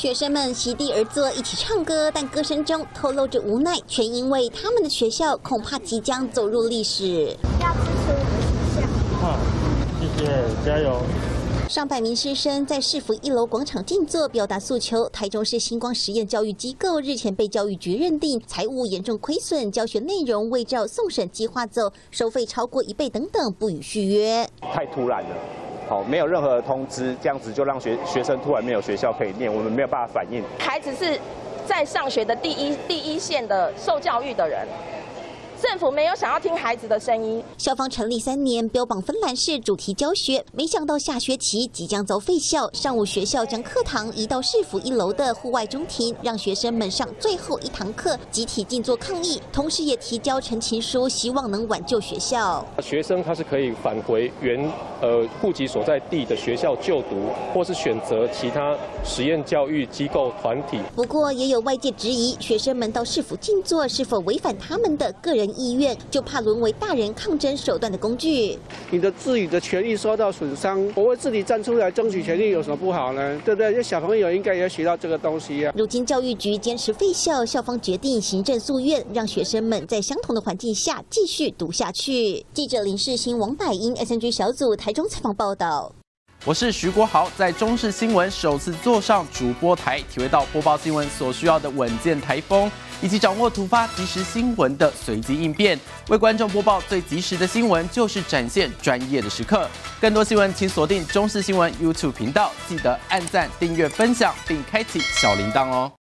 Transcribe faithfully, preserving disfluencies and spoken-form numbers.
学生们席地而坐，一起唱歌，但歌声中透露着无奈，全因为他们的学校恐怕即将走入历史。 要支持我们学校。 好，谢谢，加油！ 上百名师生在市府一楼广场静坐，表达诉求。台中市星光实验教育机构日前被教育局认定财务严重亏损，教学内容未照送审计划走，收费超过一倍等等，不予续约。 太突然了，好，没有任何的通知，这样子就让学学生突然没有学校可以念，我们没有办法反应。 孩子是在上学的第一第一线的受教育的人。 政府没有想要听孩子的声音。 校方成立三年，标榜芬兰式主题教学，没想到下学期即将遭废校。上午学校将课堂移到市府一楼的户外中庭，让学生们上最后一堂课，集体静坐抗议，同时也提交陈情书，希望能挽救学校。 学生他是可以返回原呃户籍所在地的学校就读，或是选择其他实验教育机构团体。 不过也有外界质疑，学生们到市府静坐是否违反他们的个人意愿，就怕沦为大人抗争手段的工具。 你的自己的权益受到损伤，我为自己站出来争取权利有什么不好呢？对不对？这小朋友应该也学到这个东西啊。 如今教育局坚持废校，校方决定行政诉愿，让学生们在相同的环境下继续读下去。记者林世新、王百英 ，S N G 小组台中采访报道。 我是徐国豪，在中视新闻首次坐上主播台，体会到播报新闻所需要的稳健台风，以及掌握突发即时新闻的随机应变。为观众播报最及时的新闻，就是展现专业的时刻。更多新闻，请锁定中视新闻 YouTube 频道，记得按赞、订阅、分享，并开启小铃铛哦。